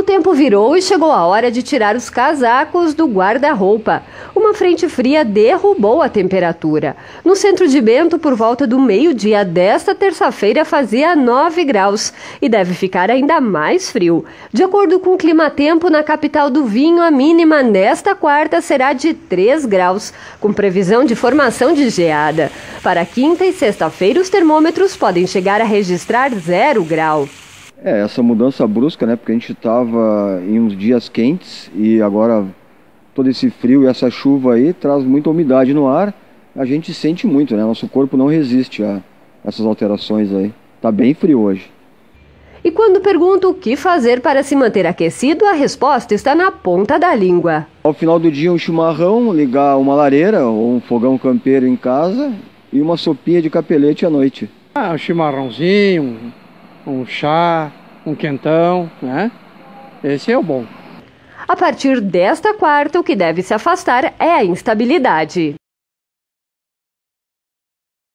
tempo virou e chegou a hora de tirar os casacos do guarda-roupa. Uma frente fria derrubou a temperatura. No centro de Bento, por volta do meio-dia desta terça-feira, fazia 9 graus e deve ficar ainda mais frio. De acordo com o Climatempo, na capital do vinho, a mínima nesta quarta será de 3 graus, com previsão de formação de geada. Para quinta e sexta-feira, os termômetros podem chegar a registrar 0 grau. Essa mudança brusca, né? Porque a gente estava em uns dias quentes e agora todo esse frio e essa chuva aí traz muita umidade no ar. A gente sente muito, né? Nosso corpo não resiste a essas alterações aí. Tá bem frio hoje. E quando pergunto o que fazer para se manter aquecido, a resposta está na ponta da língua. Ao final do dia, um chimarrão, ligar uma lareira ou um fogão campeiro em casa e uma sopinha de capelete à noite. Um chimarrãozinho, um chá, um quentão, né? Esse é o bom. A partir desta quarta, o que deve se afastar é a instabilidade.